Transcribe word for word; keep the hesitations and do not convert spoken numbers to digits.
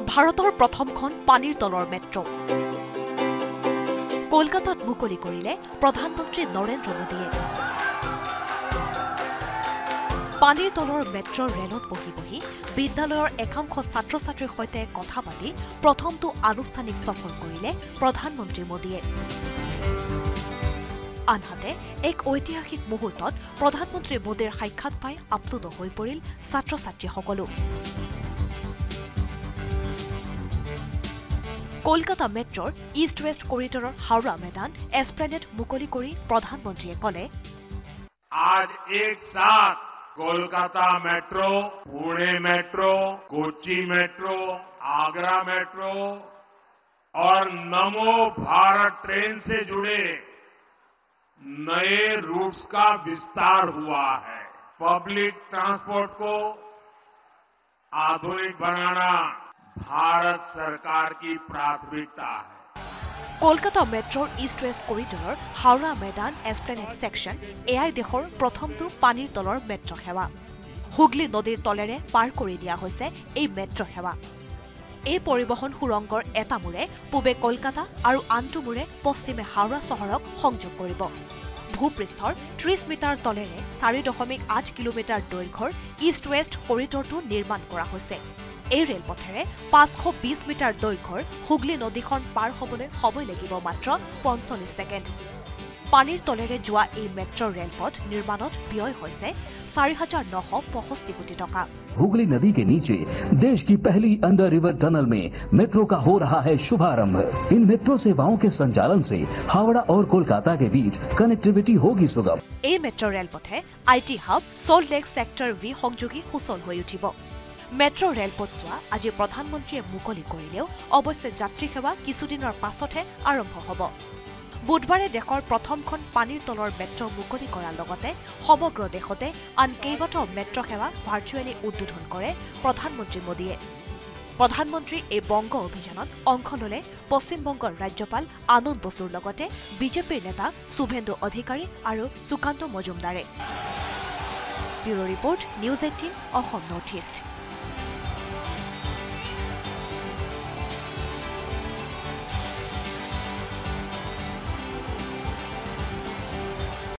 ভাৰতৰ প্ৰথমখন পানীৰ তলৰ মেট্ৰ' কলকাতাত মুকলি কৰিলে প্ৰধানমন্ত্ৰী নৰেন্দ্ৰ মোদীয়ে পানীৰ তলৰ মেট্ৰ' ৰেলত বহি বহি বিদ্যালয়ৰ একাংশ ছাত্ৰ ছাত্ৰীৰ সৈতে কথা পাতি প্ৰথমটো আনুষ্ঠানিক সফল কৰিলে প্ৰধানমন্ত্ৰী মোদীয়ে আনহাতে এক ঐতিহাসিক মুহূৰ্তত প্ৰধানমন্ত্ৰী মোদীৰ সাক্ষাৎ পাই আপ্লুত হৈ পৰিল ছাত্ৰ ছাত্ৰীসকলো কলকাতা মেট্ৰৰ ইষ্ট ৱেষ্ট কৰিডৰৰ হাওৰা मैदान एस्प्लेनेड मुकली करी प्रधानमंत्री कले आज एक साथ Kolkata metro, Pune metro, Kochi metro, Agra metro और नमो भारत ट्रेन से जुड़े नए रूट्स का विस्तार हुआ है। पब्लिक ट्रांसपोर्ट को आधुनिक बनाना भारत सरकार की प्राथमिकता है। कोलकाता मेट्रोर east west corridor Howrah Maidan Esplanade section AI देशर प्रथमটো पानीर तलर मेट्रो सेवा हुगली नदीर तलेरे पार কৰি দিয়া হৈছে এই মেট্ৰ' সেৱা এই পৰিবহন সুৰংগৰ এটা মূৰে পূবে কলকাতা আৰু আনটো মূৰে পশ্চিমে হাওৰা চহৰক সংযোগ কৰিব ভূপৃষ্ঠৰ ত্ৰিশ মিটাৰ তলেৰে চাৰি দশমিক আঠ কিলোমিটাৰ দৈৰ্ঘ্যৰ ইষ্ট ৱেষ্ট কৰিডৰটো নিৰ্মাণ কৰা হৈছে এই ৰেলপথেৰে পাঁচশ বিশ মিটাৰ দৈৰ্ঘ্যৰ হুগলি নদীখন পাৰ হ'বলৈ সময় লাগিব মাত্ৰ পঞ্চল্লিশ ছেকেণ্ড পানীৰ তলেৰে যোৱা এই মেট্ৰ' ৰেলপথ নিৰ্মাণত ব্যয় হৈছে চাৰি হাজাৰ নশ পঁয়ষষ্ঠি কোটি টকা हुगली नदी के नीचे देश की पहली अंडर रिवर टनल में मेट्रो का हो रहा है शुभारंभ इन मेट्रो सेवाओं के संचालन से हावड़ा और कोलकाता के बीच कनेक्टिविटी होगी सुगम এই মেট্ৰ' ৰেলপথে I T hub Salt Lake sector V সংযোগী সুচল হৈ উঠিব মেট্ৰ' ৰেলপথছোৱা আজি প্ৰধানমন্ত্ৰীয়ে মুকলি কৰিলেও অৱশ্যে যাত্ৰী সেৱা কিছুদিনৰ পাছতহে আৰম্ভ হ'ব বুধবাৰে দেশৰ প্ৰথমখন পানীৰ তলৰ মেট্ৰ' মুকলি কৰাৰ লগতে সমগ্ৰ দেশতে আন কেইবাটাও মেট্ৰ' সেৱা ভাৰ্চুৱেলি উদ্বোধন কৰে প্ৰধানমন্ত্ৰী মোদীয়ে প্ৰধানমন্ত্ৰীৰ এই বংগ অভিযানত অংশ ল'লে পশ্চিমবংগৰ ৰাজ্যপাল আনন্দ বসুৰ লগতে বিজেপিৰ নেতা শুভেন্দু অধিকাৰী আৰু সুকান্ত মজুমদাৰে bureau' report news eighteen Asom north east